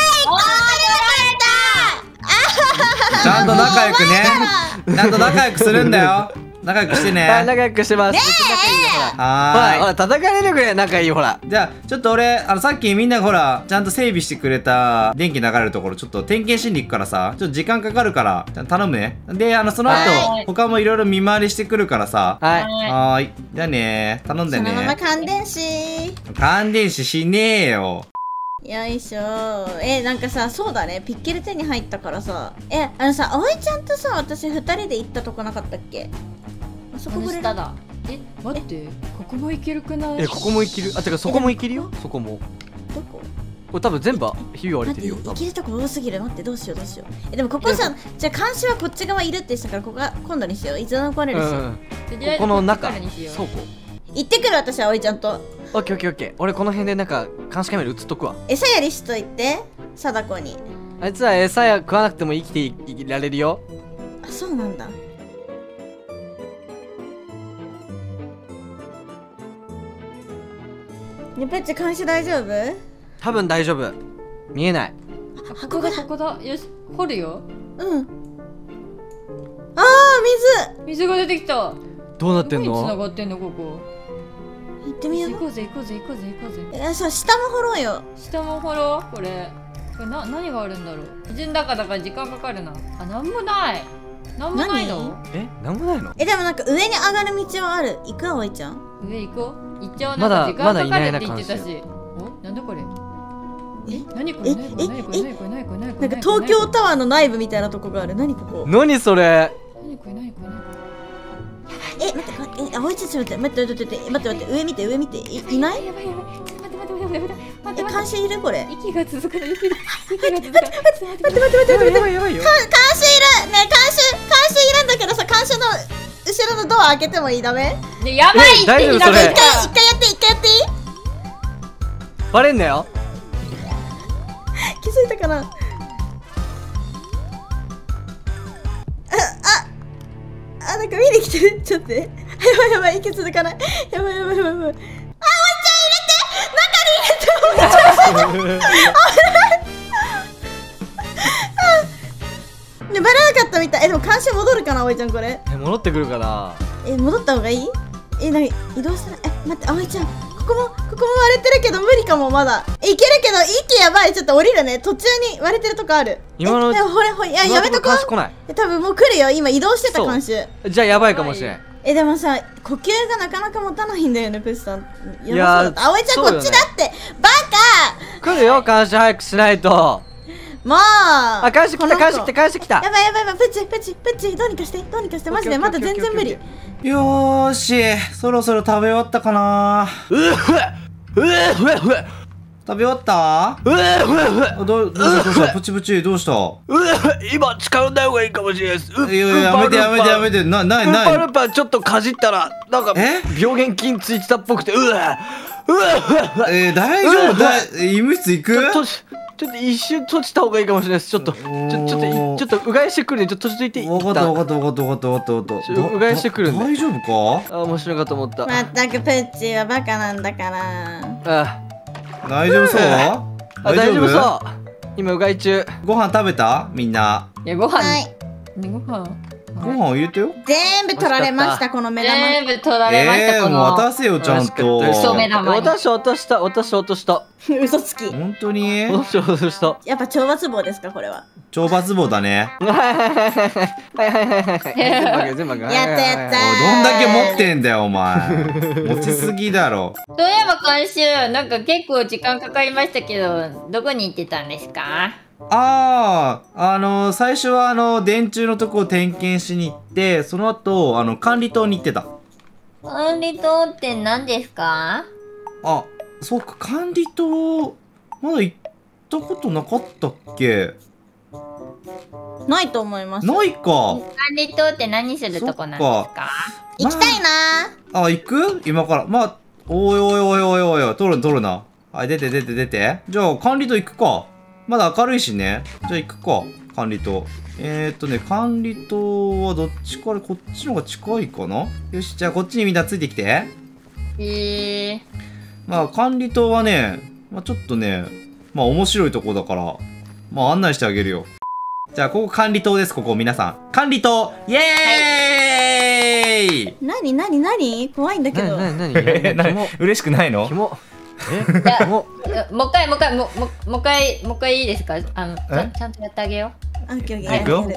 ちゃんと仲良くね。ちゃんと仲良くするんだよ。仲良くしてね。 仲良くしてます。ほら叩かれるぐらい仲いいほら。 じゃあちょっと俺さっきみんながほらちゃんと整備してくれた電気流れるところちょっと点検しに行くからさ、ちょっと時間かかるから頼むね。でその後他もいろいろ見回りしてくるからさ。 はい。 じゃあね頼んでね。 そのまま乾電池。 乾電池しねえよ。 よいしょ。なんかさ、そうだね、ピッケル手に入ったからさ、葵ちゃんとさ、私2人で行ったとこなかったっけ？あそこぐらい下だ。待って、ここも行けるくない？ ここも行ける。てかそこも行けるよ。そこも。 どこ？ これ多分全部ひび割れてるよ。 行けるとこ多すぎる。待って、どうしよう。でもここさ、じゃあ監視はこっち側いるってしたから、ここが今度にしよう。いつでも来れるし。 ここの中、倉庫。 行ってくる私、葵ちゃんと。 オッケー。俺この辺でなんか監視カメラ映っとくわ。 餌やりしといて、貞子に。 あいつは餌や食わなくても生きていられるよ。 あ、そうなんだ。ねぺっち監視大丈夫？ 多分大丈夫。見えない。 ここだ。よし、掘るよ。 うん。 水が出てきた。 どうなってん繋の？ がってんのここ。 水行ってみよう。 行こうぜ。 下も掘ろうよ。 下も掘ろう。これ何があるんだろう。順だから時間かかるな。なんもないの？ なんもないの？ でもなんか上に上がる道はある。行く葵ちゃん。 上行こう。行っちゃう。なんか時間かかるって言ってたし。なんだこれ。何これ。 なんか東京タワーの内部みたいなとこがある。何ここ？ 何それ？ 何これ。 待って、葵ちゃんちょっと待って、上見て、いない？ やばい。ちょっと待って。 監視いるこれ？ 息が続くの。待って。 やばいよ。監視いる。ね、監視いるんだけどさ、監視の後ろのドア開けてもいい？ダメ？ ね、やばい。 大丈夫それ？ 一回やっていい？ バレんなよ。 気づいたかな？ か見に来てる。ちょっとね。やばいやばい、息続かない。やばいやばいやばいやばい。あ、おいちゃん入れて、中に入れて、ね、バレなかったみたい。でも監視戻るかな、おいちゃんこれ。 戻ってくるかな。 戻った方がいい？なんか移動したら、待って、あおいちゃん、ここも割れてるけど無理かも、まだ。いけるけど、息やばい。ちょっと降りるね。途中に割れてるとこある。 今のほれ、いや、やめとこ監視来ない。 う。多分もう来るよ。今移動してた監視。 じゃあやばいかもしれん。 でもさ、呼吸がなかなか持たないんだよね、プスさん。 いやーやばそうだった。葵ちゃん、こっちだって。バ来るよ、監視早くしないと。 カもうあ、監視来た、監視来た、監視来た。 やばいやばいやばい、プチ、どうにかして、マジでまだ全然無理。 よーし、そろそろ食べ終わったかな。食べ終わった？どうしたプチプチ、どうした？ 今使うんだ方がいいかもしれないです。 いややめてやめてやめて、ルパルパちょっとかじったらなんか病原菌ついてたっぽくて、 大丈夫？医務室行く？ ちょっと一瞬閉じた方がいいかもしれないです。ちょっとうがいしてくるね。ちょっと閉じといて。 分かった。うがいしてくるんで。 大丈夫か？ あ、面白いかと思った。 まったくプッチはバカなんだから。 大丈夫そう？ 大丈夫そう。今うがい中。 ご飯食べた？みんな。 いや、ご飯はい。 ご飯入れてよ。 全部取られました、この目玉。 全部取られました、こもうの渡せよ、ちゃんと。 嘘目玉に。 私落とした。 嘘つき。 本当に？ 私落とした。 やっぱ懲罰棒ですか、これは。 懲罰棒だね。 はい全部やったやったおい、どんだけ持ってんだよ、お前。持ちすぎだろ。 そういえば今週なんか結構時間かかりましたけど、どこに行ってたんですか？ 最初は電柱のとこを点検しに行って、その後管理棟に行ってた。 管理棟って何ですか？ あ、そうか、管理棟まだ行ったことなかったっけ？ ないと思います。 ないか。 管理棟って何するとこなんですか？ 行きたいな。 行く？今から。まあ、おい、取るな。はい、出て。じゃあ、管理棟行くか。まだ明るいしね。じゃあ行くか、管理棟。管理棟はどっちから、こっちの方が近いかな。よし、じゃあこっちにみんなついてきて。まあ、管理棟はね、まあちょっとね、まあ面白いとこだから、まあ案内してあげるよ。じゃあ、ここ管理棟です、ここ、皆さん。管理棟イエーイ。 なに怖いんだけど。 嬉しくないの？ もう一回いいですか？ちゃんとやってあげよう。 いくよ。 はい。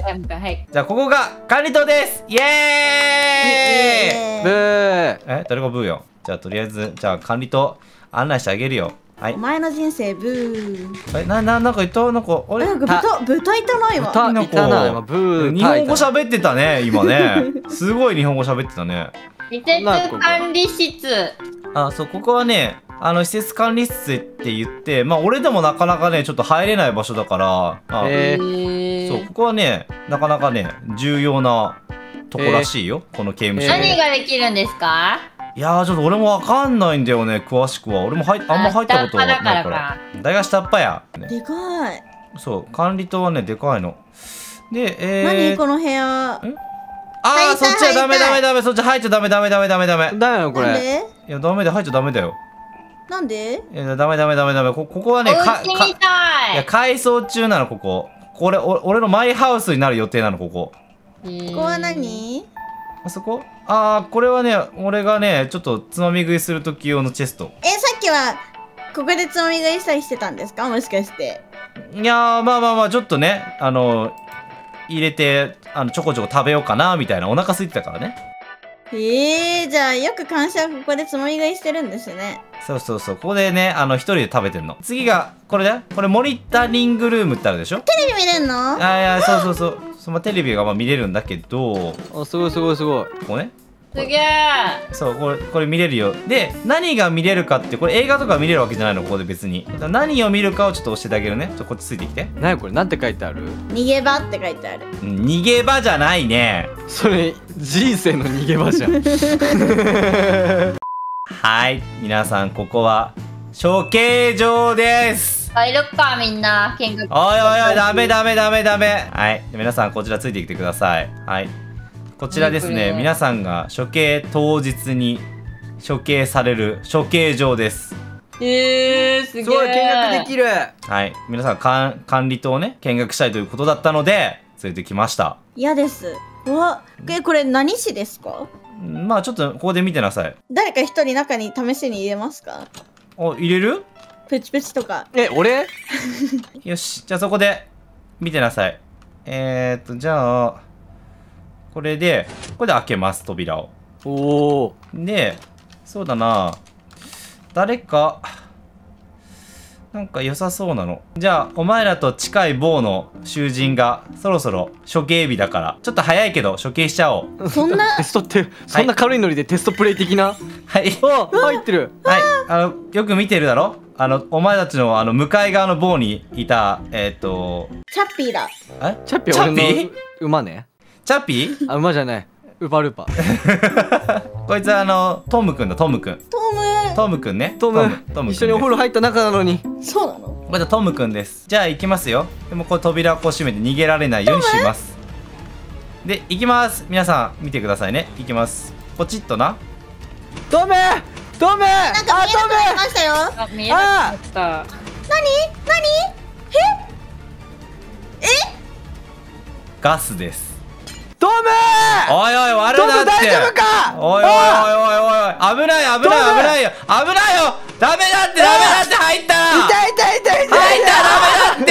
じゃあここが管理棟です。イエーイ。 ブー。 誰がブーよ。じゃあとりあえず管理棟案内してあげるよ。はい。 お前の人生ブー。 なんか言った？なんかあれ？ 豚いたな今。 豚いたな今。ブー。 日本語喋ってたね今ね。すごい日本語喋ってたね。 施設管理室。 そう、ここはね、施設管理室って言って、まあ俺でもなかなかねちょっと入れない場所だから、そうここはねなかなかね重要なとこらしいよ、この刑務所で。 何ができるんですか？ いやー、ちょっと俺もわかんないんだよね、詳しくは。俺もあんま入ったことないから。大が下っ端や、ね。 でかい。 そう、管理棟はねでかいの。で、 何この部屋。 そっちはダメ、そっち入っちゃダメ。ダメよこれ。いや、ダメで入っちゃダメだよ。 なんで？ いや、ダメ。ここはね、改装中なの、ここ。これ、俺のマイハウスになる予定なの、ここ。 ここは何？ あそこ？これはね、俺がね、ちょっとつまみ食いする時用のチェスト。 さっきは、ここでつまみ食いしたりしてたんですか？もしかして。 いやー、まあ、ちょっとね、入れて、ちょこちょこ食べようかな、みたいな。お腹空いてたからね。 じゃあよく監視はここでつまみ食いしてるんですね。 そう。ここでね、一人で食べてんの。次が、これだよ。これモニタリングルームってあるでしょ？ テレビ見れんの？ いや、そう。そのテレビが見れるんだけど。 すごい。 ここね。 すげえ。 そう、これ見れるよ。で、何が見れるかって、これ映画とか見れるわけじゃないの、ここで別に。何を見るかをちょっと教えてあげるね。こっちついてきて。 何これ、なんて書いてある？ 逃げ場って書いてある。 逃げ場じゃないね。 それ、人生の逃げ場じゃん。 はい、皆さん、ここは処刑場です。 入るか、みんな。見学。 おい、ダメ。はい、皆さん、こちらついてきてください。はい。 こちらですね、 何これ皆さんが処刑当日に処刑される処刑場です。 すげえ。 すごい見学できる。 はい、皆さん管理棟をね見学したいということだったので連れてきました。 嫌です。うわ、これ何市ですか？ まあちょっとここで見てなさい。 誰か一人中に試しに入れますか？ お、入れる？ プチプチとか。 俺？ よし、じゃあそこで見てなさい。じゃあこれで開けます、扉を。 おお。 で、そうだな、誰かなんか良さそうなの。じゃあお前らと近い某の囚人がそろそろ処刑日だからちょっと早いけど処刑しちゃおう。 そんなテストってそんな軽いノリでテストプレイ的な。 はいあ、入ってる。 はい、よく見てるだろ。お前たちの向かい側の棒にいたチャッピーだ。 チャッピーチャッピー俺の馬ね。 チャッピーあ、馬じゃない。ウパルパ。 こいつはトムくんだ、トムくん。トムくんね。 トムくんです一緒にお風呂入った仲なのに。 そうなの？ これトムくんです。じゃあ行きますよ。でもこれ扉をこう閉めて逃げられないようにします。で、行きます。皆さん見てくださいね。行きます。ポチッとな。 トムトム、 なんか見えなくなりましたよ。 あ、見えなくなった。 何？ ガスです。 トムおいおい、割るなって。 トム大丈夫か？ おいおいおいおいおい、危ない危ない危ないよ、危ないよ。ダメだって入ったら。 痛い痛い痛い痛い入ったらダメだって。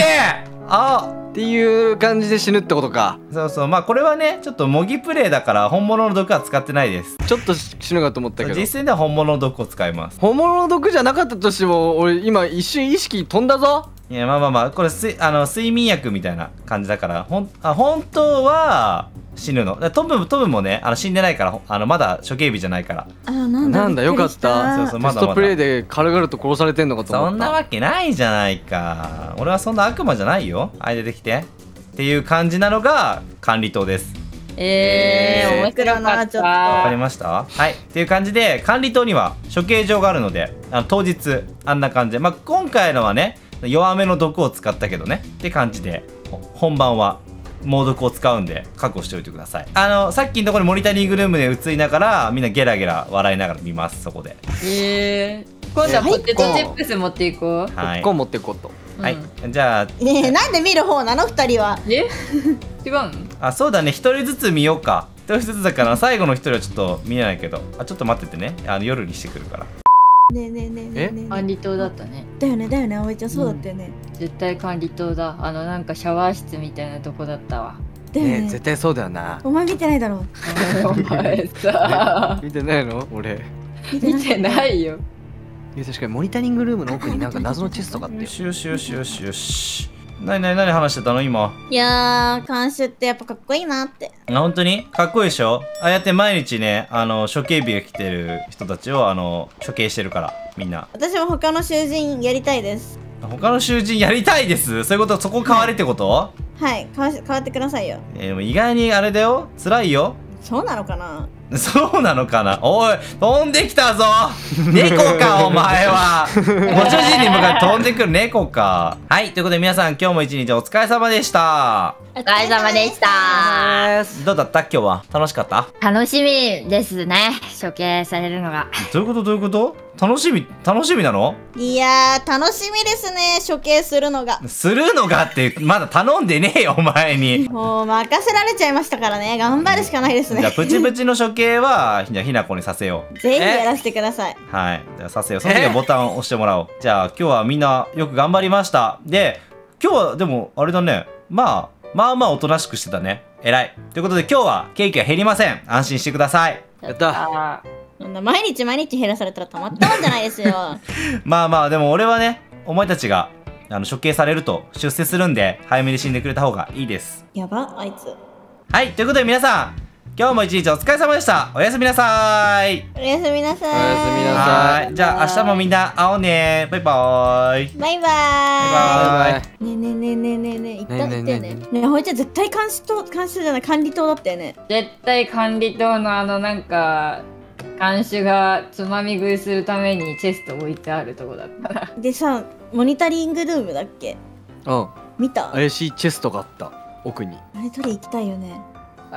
あ、 っていう感じで死ぬってことか。 そうそう、まあこれはねちょっと模擬プレイだから本物の毒は使ってないです。 ちょっと死ぬかと思ったけど、 実戦では本物の毒を使います。 本物の毒じゃなかったとしても俺今一瞬意識飛んだぞ。 いや、まあまあまあ、これ睡眠薬みたいな感じだから本当は死ぬの。トムもね死んでないからまだ処刑日じゃないから。 なんだよかったそうそう、まだまだテストプレイで軽々と殺されてんのかと思った。 そんなわけないじゃないか。俺はそんな悪魔じゃないよ。はい、出てきてっていう感じなのが管理棟です。 面白かっちょっとわかた。 りました。はい、っていう感じで管理棟には処刑場があるので当日あんな感じで、まあ今回のはね弱めの毒を使ったけどねって感じで、本番は猛毒を使うんで覚悟しておいてください。さっきのところにモニタリングルームで映りながらみんなゲラゲラ笑いながら見ます。そこで今度はポテトチップス持っていこう。 はい、 コン持っていこうと。 はい、じゃあねえ、なんで見る方なの二人は？ 違うの？ あ、そうだね、一人ずつ見ようか。一人ずつだから最後の一人はちょっと見えないけど、ちょっと待っててね、夜にしてくるから。 ねえねえねえねえねえ。 管理棟だったね。 だよねだよね、葵ちゃんそうだったよね。 絶対管理棟だ。なんかシャワー室みたいなとこだったわ。 だよねね。 絶対そうだよな。 お前見てないだろ。 お前さ、 見てないの俺。 見てないよ。 いや確かにモニタリングルームの奥になんか謎のチェストがあってよしよしよしよしよし。何話してたの今？ いやー、監修ってやっぱかっこいいなって。 本当にかっこいいでしょ。ああやって毎日ね処刑日が来てる人たちを処刑してるからみんな。 私も他の囚人やりたいです。 他の囚人やりたいです。そういうこと、そこ変われってこと？ はい変わってくださいよ。 でも意外にあれだよ、辛いよ。 そうなのかな？ そうなのかな。おい、飛んできたぞ。猫かお前は。ご主人に向かって飛んでくる猫か。はい、ということで皆さん今日も一日お疲れ様でした。 お疲れ様でした。 どうだった今日は？楽しかった？ 楽しみですね。処刑されるのが。 どういうことどういうこと？楽しみなの？ いやー、楽しみですね、処刑するのが。 するのがってまだ頼んでねえよお前に。 もう任せられちゃいましたからね、頑張るしかないですね。 じゃあプチプチの処刑はじゃあひなこにさせよう。 ぜひやらせてください。 はい、じゃあさせよう。その時はボタンを押してもらおう。じゃあ今日はみんなよく頑張りました。で今日はでもあれだね、まあおとなしくしてたね。偉い。ということで今日はケーキは減りません。安心してください。 やったそんな毎日減らされたらたまったもんじゃないですよ。 まあでも俺はね、お前たちが処刑されると出世するんで早めに死んでくれた方がいいです。 やば、あいつ。 はい、ということで皆さん今日も一日お疲れ様でした。おやすみなさーい。 おやすみなさい。 おやすみなさはい、じゃあ明日もみんな会おうね。バイバーイ。 バイババイバイ。 ーイ。ねえ、言ったよねえねえねね。ねえ、ほいちゃん絶対監視じゃない、管理棟だったよね。 絶対管理棟のなんか看守がつまみ食いするためにチェスト置いてあるとこだったな。 でさ、モニタリングルームだっけ？ うん。 見た？ 怪しいチェストがあった奥に。 あれ取り行きたいよね。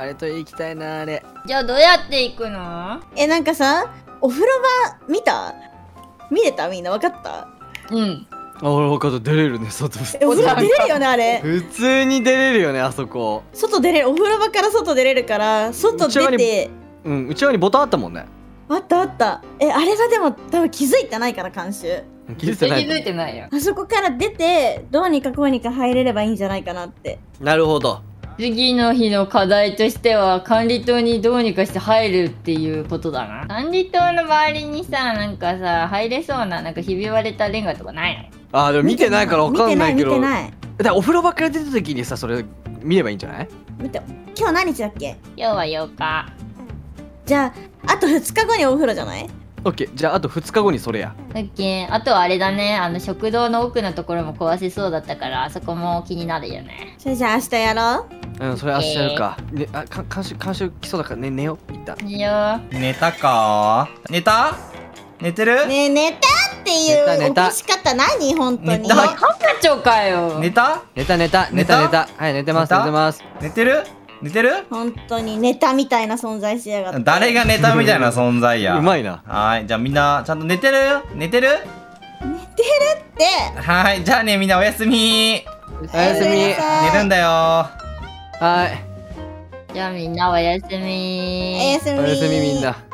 あれと行きたいなあれ。 じゃあどうやって行くの？ なんかさ、お風呂場見れた？みんなわかった？ うん。 あ、俺分かった。出れるね、外。 お風呂出れるよね、あれ。 普通に出れるよね、あそこ。 外出れる、お風呂場から外出れるから、外出て。 うん、内側にボタンあったもんね。 あったあった。あれはでも多分気づいてないから、監修。 気づいてない。 気づいてないよ。 あそこから出て、どうにかこうにか入れればいいんじゃないかなって。 なるほど。 次の日の課題としては管理棟にどうにかして入るっていうことだな。管理棟の周りにさ、なんかさ、入れそうな、なんかひび割れたレンガとかないの？ あ、でも見てないから分かんないけど。 見てない。 だからお風呂場から出た時にさ、それ見ればいいんじゃない？ 見て。今日何日だっけ？ 今日は8日。 じゃあ、あと2日後にお風呂じゃない？ オッケー。じゃああと2日後にそれや。 オッケー。あとはあれだね、食堂の奥のところも壊せそうだったから、あそこも気になるよね。 それじゃあ明日やろう。 うん、それ明日やるか。ね、監修来そうだからね、寝よう。一旦。 いいよ。 寝たか？寝た？寝てる？ ねえ、寝たっていう起こし方何？本当に。 寝たカンパチョかよ。 寝た？ 寝た。はい、寝てます。 寝てる？寝てる？ 本当に寝たみたいな存在しやがって。 誰が寝たみたいな存在や。 うまいな。 はい、じゃあみんなちゃんと寝てる？寝てる？ ってはい、じゃあね、みんなおやすみ。 おやすみ。 寝るんだよ。 はい。 じゃあみんなおやすみ。 おやすみ。 おやすみみんな。